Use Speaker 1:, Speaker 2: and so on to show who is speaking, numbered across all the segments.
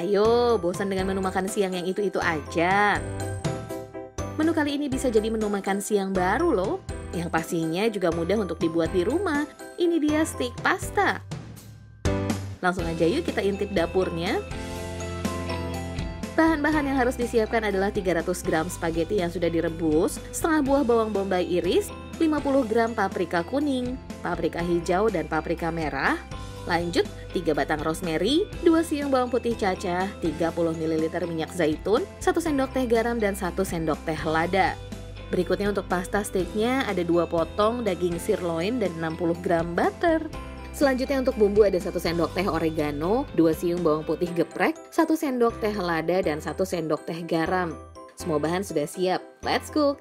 Speaker 1: Ayo, bosan dengan menu makan siang yang itu-itu aja? Menu kali ini bisa jadi menu makan siang baru loh, yang pastinya juga mudah untuk dibuat di rumah. Ini dia steak pasta. Langsung aja yuk kita intip dapurnya. Bahan-bahan yang harus disiapkan adalah 300 gram spaghetti yang sudah direbus, setengah buah bawang bombay iris, 50 gram paprika kuning, paprika hijau dan paprika merah. Lanjut, 3 batang rosemary, 2 siung bawang putih cacah, 30 ml minyak zaitun, 1 sendok teh garam dan 1 sendok teh lada. Berikutnya untuk pasta steaknya ada 2 potong daging sirloin dan 60 gram butter. Selanjutnya untuk bumbu ada 1 sendok teh oregano, 2 siung bawang putih geprek, 1 sendok teh lada dan 1 sendok teh garam. Semua bahan sudah siap, let's cook!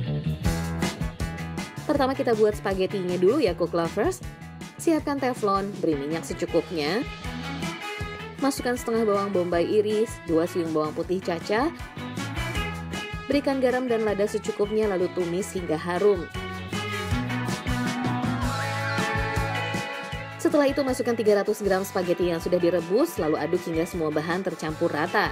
Speaker 1: Pertama kita buat spaghettinya dulu ya cook lovers. Siapkan teflon, beri minyak secukupnya. Masukkan setengah bawang bombay iris, 2 siung bawang putih cacah. Berikan garam dan lada secukupnya lalu tumis hingga harum. Setelah itu masukkan 300 gram spaghetti yang sudah direbus, lalu aduk hingga semua bahan tercampur rata.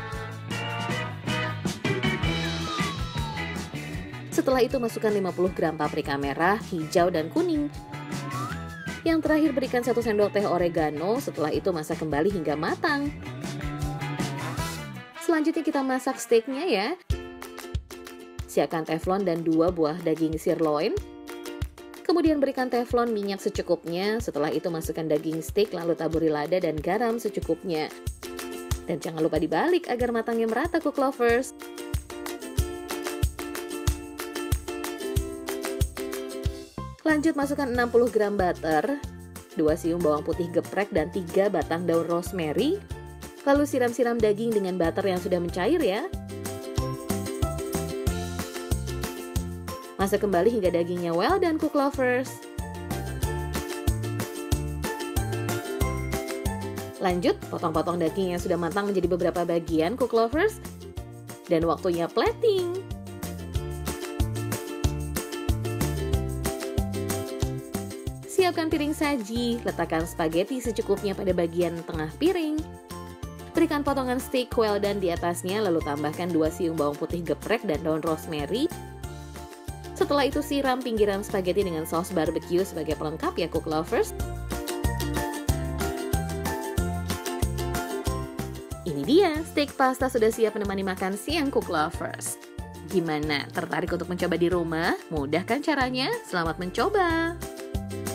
Speaker 1: Setelah itu masukkan 50 gram paprika merah, hijau, dan kuning. Yang terakhir berikan 1 sendok teh oregano, setelah itu masak kembali hingga matang. Selanjutnya kita masak steaknya ya. Siapkan teflon dan 2 buah daging sirloin. Kemudian berikan teflon minyak secukupnya, setelah itu masukkan daging steak lalu taburi lada dan garam secukupnya. Dan jangan lupa dibalik agar matangnya merata cook lovers. Lanjut masukkan 60 gram butter, 2 siung bawang putih geprek dan 3 batang daun rosemary. Lalu siram-siram daging dengan butter yang sudah mencair ya. Masak kembali hingga dagingnya well done cook lovers. Lanjut, potong-potong daging yang sudah matang menjadi beberapa bagian cook lovers. Dan waktunya plating. Siapkan piring saji, letakkan spaghetti secukupnya pada bagian tengah piring. Berikan potongan steak well done di atasnya, lalu tambahkan 2 siung bawang putih geprek dan daun rosemary. Setelah itu siram pinggiran spaghetti dengan saus barbecue sebagai pelengkap ya cook lovers. Ini dia, steak pasta sudah siap menemani makan siang cook lovers. Gimana, tertarik untuk mencoba di rumah? Mudah kan caranya? Selamat mencoba!